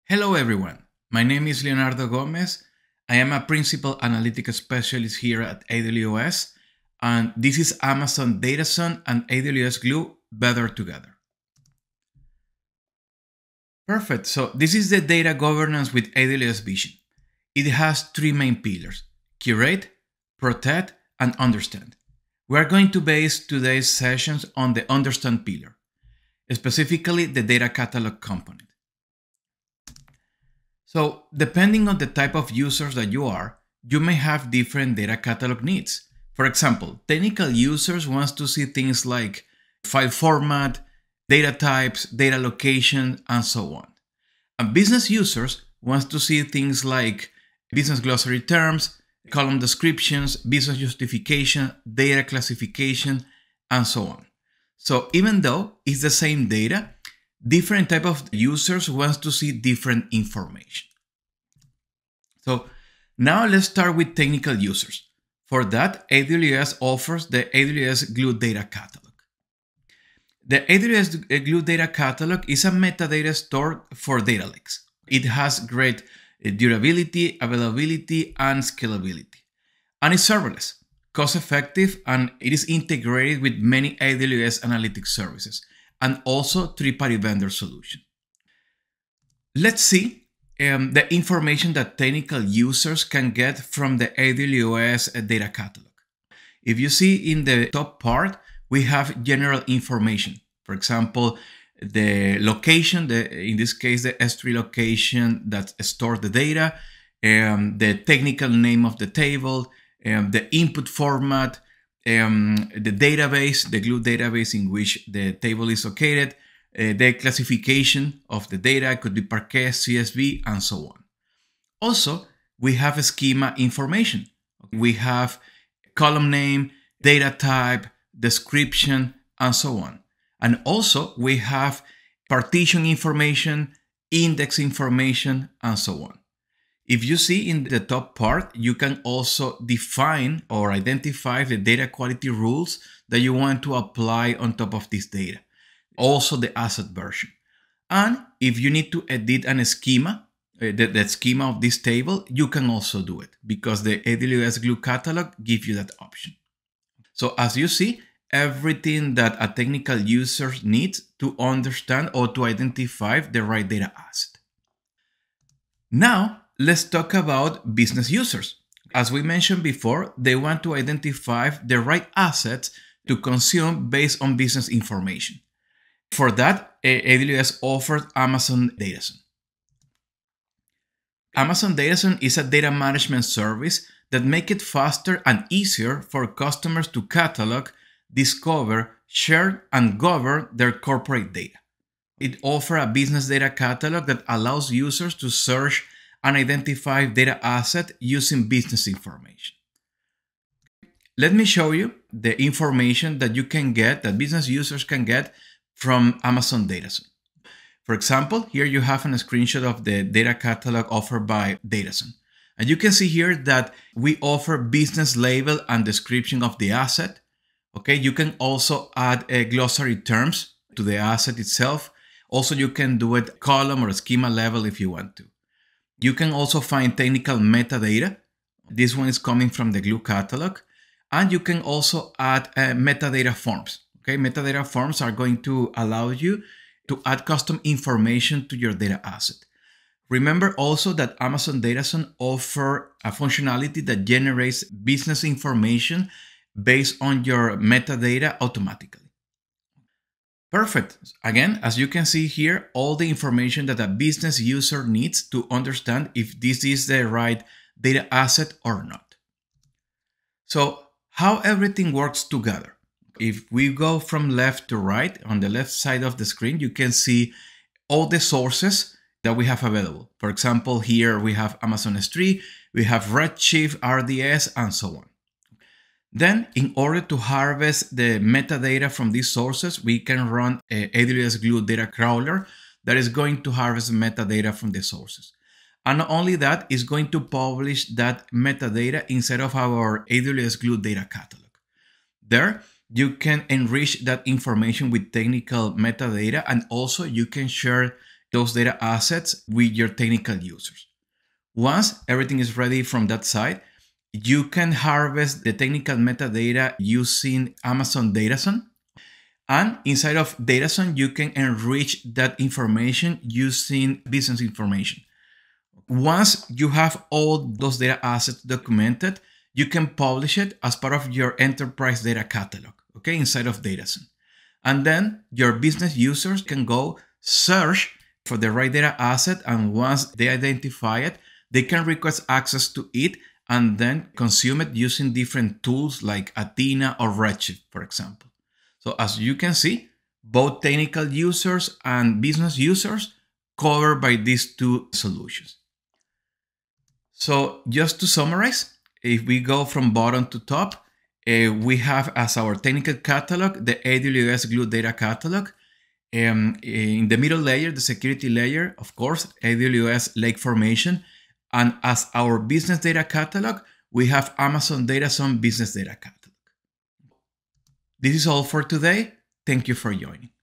Hello everyone, my name is Leonardo Gomez. I am a Principal Analytics Specialist here at AWS, and this is Amazon DataZone and AWS Glue better together. Perfect, so this is the data governance with AWS Vision. It has three main pillars: curate, protect, and understand. We are going to base today's sessions on the understand pillar, specifically the data catalog component. So depending on the type of users that you are, you may have different data catalog needs. For example, technical users want to see things like file format, data types, data location, and so on. And business users want to see things like business glossary terms, column descriptions, business justification, data classification, and so on. So even though it's the same data, different type of users want to see different information. So now let's start with technical users. For that, AWS offers the AWS Glue Data Catalog. The AWS Glue Data Catalog is a metadata store for data lakes. It has great durability, availability, and scalability. And it's serverless, cost-effective, and it is integrated with many AWS analytics services, and also third-party vendor solution. Let's see the information that technical users can get from the AWS data catalog. If you see in the top part, we have general information. For example, the location, in this case, the S3 location that stores the data, the technical name of the table, the input format, the database, the Glue database in which the table is located, the classification of the data, could be Parquet, CSV, and so on. Also, we have schema information. We have column name, data type, description, and so on. And also, we have partition information, index information, and so on. If you see in the top part, you can also define or identify the data quality rules that you want to apply on top of this data. Also the asset version. And if you need to edit a schema, the schema of this table, you can also do it because the AWS Glue catalog gives you that option. So as you see, everything that a technical user needs to understand or to identify the right data asset. Now, let's talk about business users. As we mentioned before, they want to identify the right assets to consume based on business information. For that, AWS offers Amazon DataZone. Amazon DataZone is a data management service that makes it faster and easier for customers to catalog, discover, share, and govern their corporate data. It offers a business data catalog that allows users to search and identify data asset using business information. Let me show you the information that you can get, that business users can get from Amazon DataZone. For example, here you have a screenshot of the data catalog offered by DataZone. And you can see here that we offer business label and description of the asset. Okay, you can also add glossary terms to the asset itself. Also, you can do it column or schema level if you want to. You can also find technical metadata. This one is coming from the Glue catalog. And you can also add metadata forms. Okay, metadata forms are going to allow you to add custom information to your data asset. Remember also that Amazon DataZone offers a functionality that generates business information based on your metadata automatically. Perfect. Again, as you can see here, all the information that a business user needs to understand if this is the right data asset or not. So how everything works together. If we go from left to right, on the left side of the screen, you can see all the sources that we have available. For example, here we have Amazon S3, we have Redshift, RDS, and so on. Then, in order to harvest the metadata from these sources, we can run a AWS Glue Data Crawler that is going to harvest metadata from the sources. And not only that, it's going to publish that metadata inside of our AWS Glue Data Catalog. There, you can enrich that information with technical metadata, and also you can share those data assets with your technical users. Once everything is ready from that side, you can harvest the technical metadata using Amazon DataZone. And inside of DataZone, you can enrich that information using business information. Once you have all those data assets documented, you can publish it as part of your enterprise data catalog, okay, inside of DataZone. And then your business users can go search for the right data asset. And once they identify it, they can request access to it and then consume it using different tools like Athena or Redshift, for example. So as you can see, both technical users and business users covered by these two solutions. So just to summarize, if we go from bottom to top, we have as our technical catalog, the AWS Glue Data Catalog. In the middle layer, the security layer, of course, AWS Lake Formation. And as our business data catalog, we have Amazon DataZone Business Data Catalog. This is all for today. Thank you for joining.